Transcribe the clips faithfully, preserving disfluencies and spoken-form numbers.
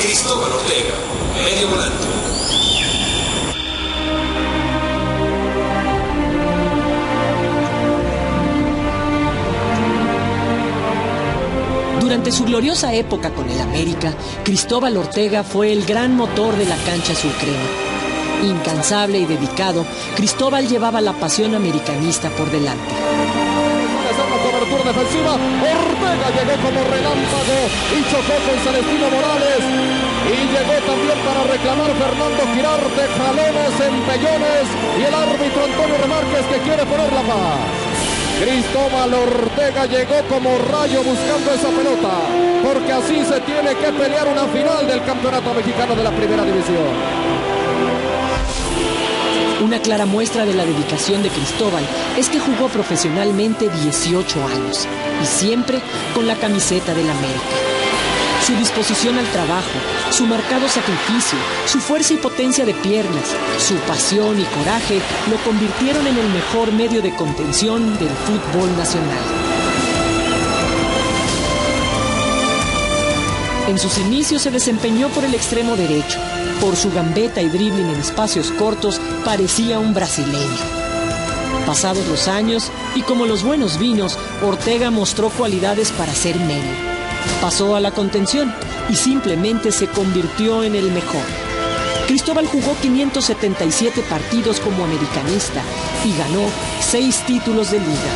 Cristóbal Ortega, medio volante. Durante su gloriosa época con el América, Cristóbal Ortega fue el gran motor de la cancha azulcrema. Incansable y dedicado, Cristóbal llevaba la pasión americanista por delante. La cobertura defensiva, Ortega llegó como relámpago y chocó con Celestino Morales. Y llegó también para reclamar Fernando Quirarte, jalones, empellones y el árbitro Antonio Remárquez que quiere poner la paz. Cristóbal Ortega llegó como rayo buscando esa pelota, porque así se tiene que pelear una final del campeonato mexicano de la primera división. Una clara muestra de la dedicación de Cristóbal es que jugó profesionalmente dieciocho años y siempre con la camiseta del América. Su disposición al trabajo, su marcado sacrificio, su fuerza y potencia de piernas, su pasión y coraje lo convirtieron en el mejor medio de contención del fútbol nacional. En sus inicios se desempeñó por el extremo derecho. Por su gambeta y dribbling en espacios cortos, parecía un brasileño. Pasados los años, y como los buenos vinos, Ortega mostró cualidades para ser medio. Pasó a la contención y simplemente se convirtió en el mejor. Cristóbal jugó quinientos setenta y siete partidos como americanista y ganó seis títulos de liga.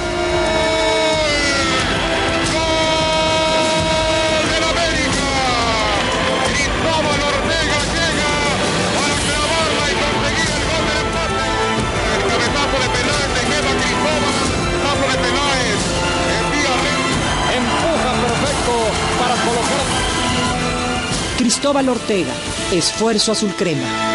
Cristóbal Ortega, esfuerzo azulcrema.